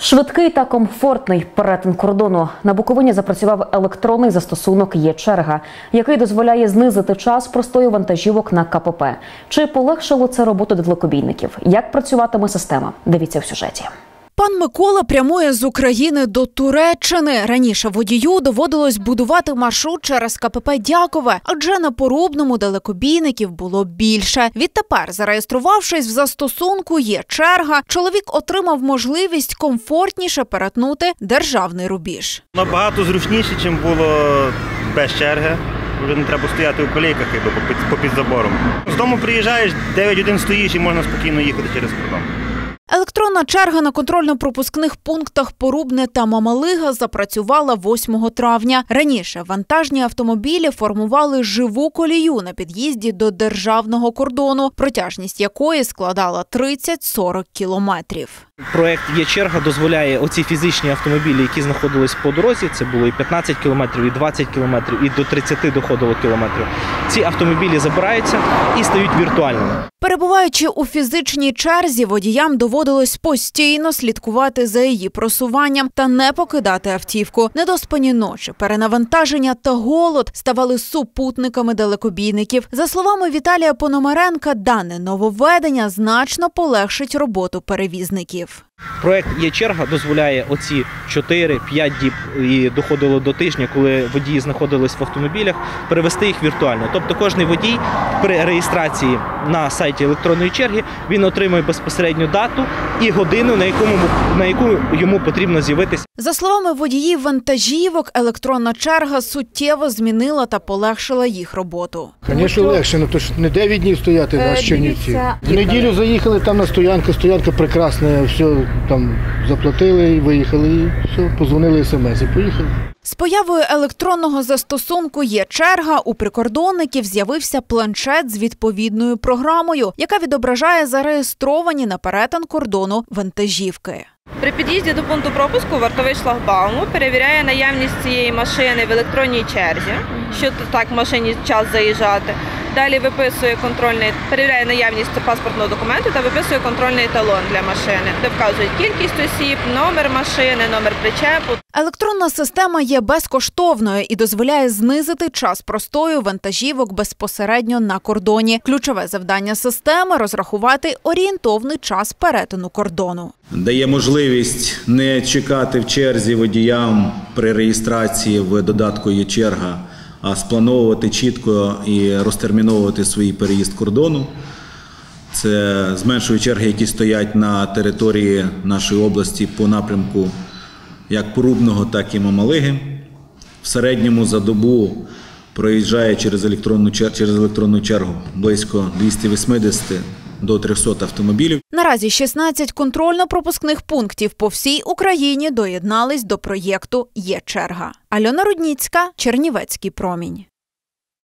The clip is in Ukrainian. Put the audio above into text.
Швидкий та комфортний перетин кордону. На Буковині запрацював електронний застосунок «Є-черга», який дозволяє знизити час простою вантажівок на КПП. Чи полегшило це роботу далекобійників? Як працюватиме система? Дивіться в сюжеті. Пан Микола прямує з України до Туреччини. Раніше водію доводилось будувати маршрут через КПП Дякове, адже на Порубному далекобійників було більше. Відтепер, зареєструвавшись в застосунку «Є-черга», чоловік отримав можливість комфортніше перетнути державний рубіж. Набагато зручніше, ніж було без черги. Вже не треба стояти у колійках попід забором. З дому приїжджаєш, 9 годин стоїш і можна спокійно їхати через кордон. Електронна черга на контрольно-пропускних пунктах Порубне та Мамалига запрацювала 8 травня. Раніше вантажні автомобілі формували живу колію на під'їзді до державного кордону, протяжність якої складала 30-40 кілометрів. Проект «Є-черга» дозволяє оці фізичні автомобілі, які знаходились по дорозі, це було і 15 кілометрів, і 20 кілометрів, і до 30 доходило кілометрів. Ці автомобілі забираються і стають віртуальними. Перебуваючи у фізичній черзі, водіям доводилось постійно слідкувати за її просуванням та не покидати автівку. Недоспані ночі, перенавантаження та голод ставали супутниками далекобійників. За словами Віталія Пономаренка, дане нововведення значно полегшить роботу перевізників. Проект «Є-черга» дозволяє оці 4-5 діб і доходило до тижня, коли водії знаходились в автомобілях, перевести їх віртуально. Тобто кожен водій при реєстрації на сайті електронної черги, він отримує безпосередню дату і годину, на яку йому потрібно з'явитися. За словами водіїв вантажівок, електронна черга суттєво змінила та полегшила їх роботу. Звісно, легше, тому що не 9 днів стояти на Чернівці. В неділю заїхали, там на стоянка прекрасна, все там заплатили і виїхали, і все, позвонили смс і поїхали. З появою електронного застосунку «Є-черга» у прикордонників з'явився планшет з відповідною програмою, яка відображає зареєстровані на перетин кордону вантажівки. При під'їзді до пункту пропуску вартовий шлагбауму перевіряє наявність цієї машини в електронній черзі, що так в машині час заїжджати. Далі перевіряє наявність паспортного документу та виписує контрольний талон для машини, де вказують кількість осіб, номер машини, номер причепу. Електронна система є безкоштовною і дозволяє знизити час простою вантажівок безпосередньо на кордоні. Ключове завдання системи – розрахувати орієнтовний час перетину кордону. Дає можливість не чекати в черзі водіям при реєстрації в додатку «Є-черга», а сплановувати чітко і розтерміновувати свій переїзд кордону. Це зменшує черги, які стоять на території нашої області по напрямку як Порубного, так і Мамалиги. В середньому за добу проїжджає через електронну чергу близько 280 до 300 автомобілів. Наразі 16 контрольно-пропускних пунктів по всій Україні доєднались до проєкту «Є-черга». Альона Рудніцька, Чернівецький промінь.